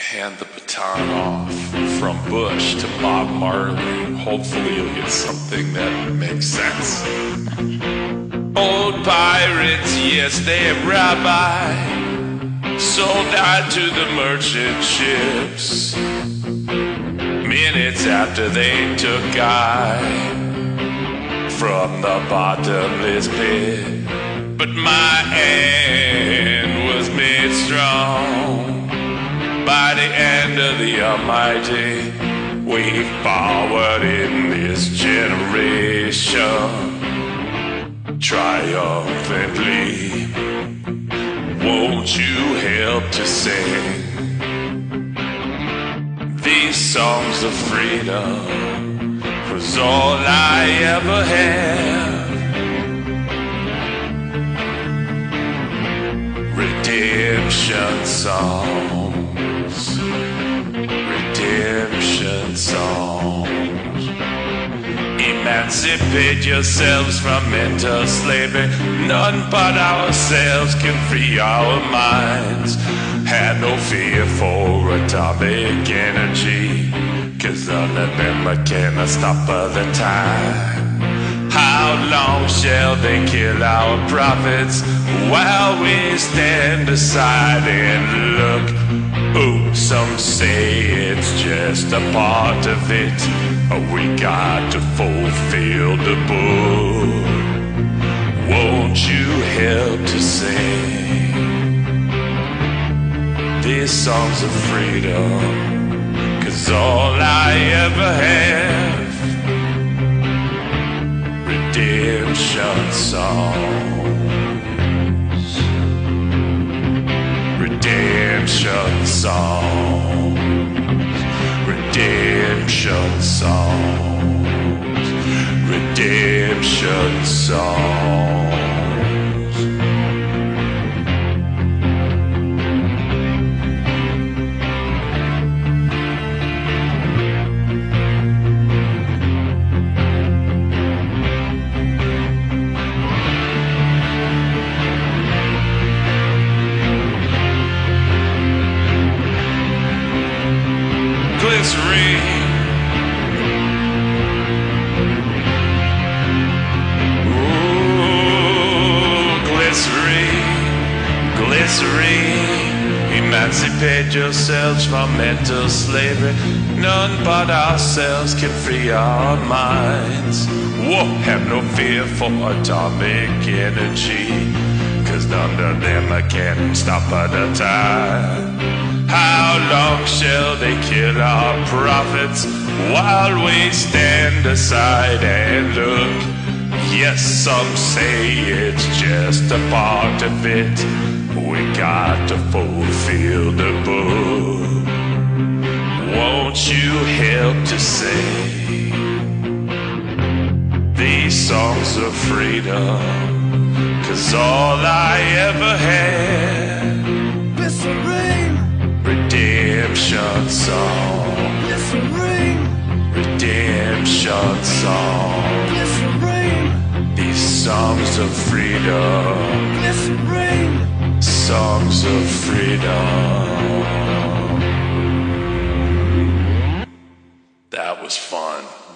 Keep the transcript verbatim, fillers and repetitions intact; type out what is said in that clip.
hand the baton off from Bush to Bob Marley. Hopefully you'll get something that makes sense. Old pirates, yes, they rabbi, sold out to the merchant ships. Minutes after they took I from the bottomless pit. But my hand was made strong by the hand of the Almighty. Way forward in this generation, triumphantly. Won't you help to sing these songs of freedom? 'Twas all I ever had. Redemption songs, redemption songs. Emancipate yourselves from mental slavery. None but ourselves can free our minds. Have no fear for atomic energy, 'cause none of them can stop the time. How long shall they kill our prophets while we stand aside and look? Oh, some say it's just a part of it. We got to fulfill the book. Won't you help to sing these songs of freedom? 'Cause all I ever have, redemption songs, redemption songs, redemption songs, redemption songs. Glycerine, ooh, glycerine, glycerine. Emancipate yourselves from mental slavery. None but ourselves can free our minds. Whoa, have no fear for atomic energy, 'cause none of them can stop at a time. How long shall they kill our prophets while we stand aside and look? Yes, some say it's just a part of it. We got to fulfill the book. Won't you help to sing these songs of freedom? 'Cause all I ever had, redemption song, redemption song. These songs of freedom, songs of freedom. That was fun.